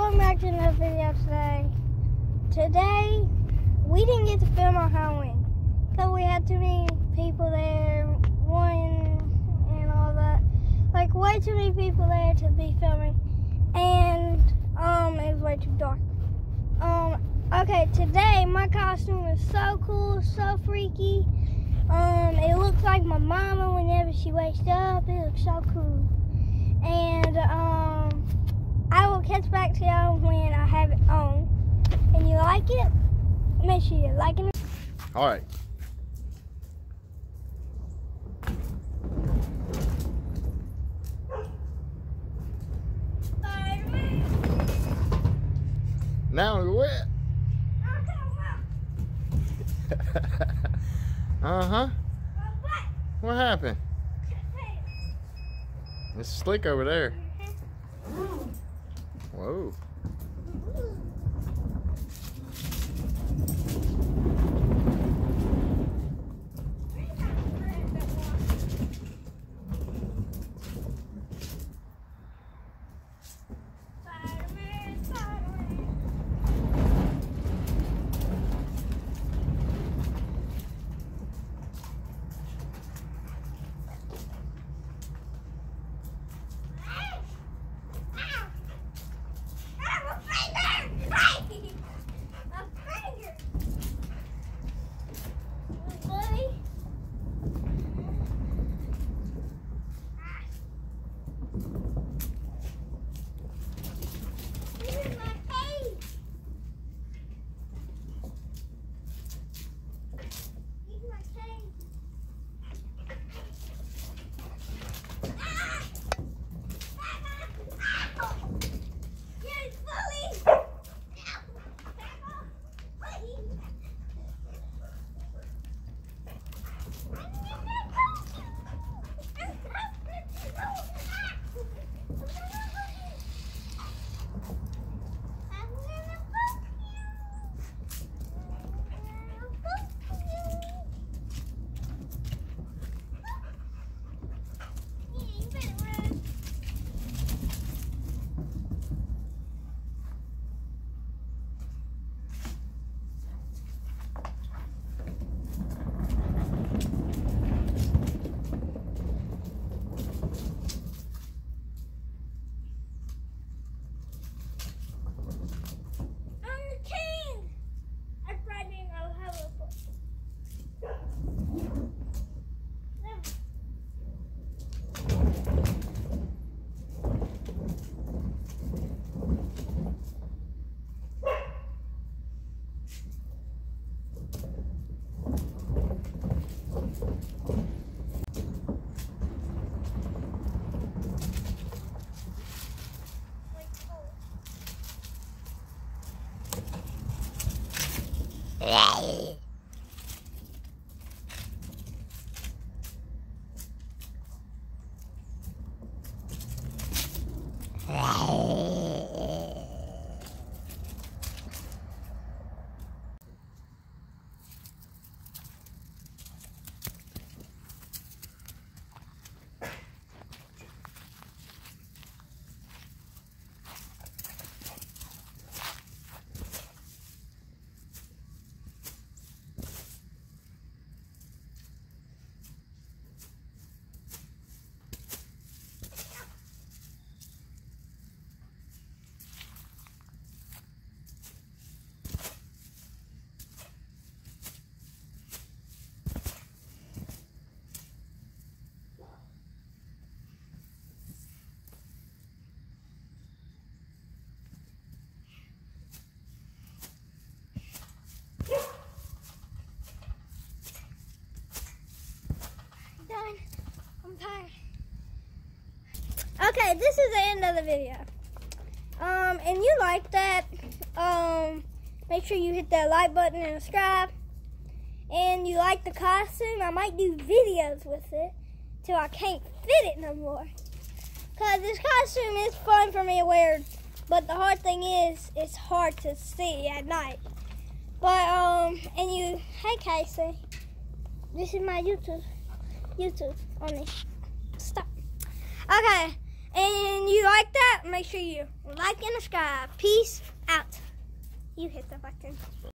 welcome back to another video today. Today, we didn't get to film on Halloween because we had too many people there, and all that. Like, way too many people there to be filming, and it was way too dark. Okay, today my costume is so cool, so freaky. It looks like my mama whenever she wakes up. It looks so cool. And I will catch back to y'all when I have it on. And you like it? Make sure you like it. All right. Now we're wet. Uh-huh. What happened? It's slick over there. Whoa. I'm tired. Okay, this is the end of the video. And you like that, make sure you hit that like button and subscribe. And you like the costume, I might do videos with it till I can't fit it no more. Cause this costume is fun for me to wear, but the hard thing is, it's hard to see at night. But, hey Casey, this is my YouTube on it. Stop. Okay, and you like that, make sure you like and subscribe. Peace out. You hit the button.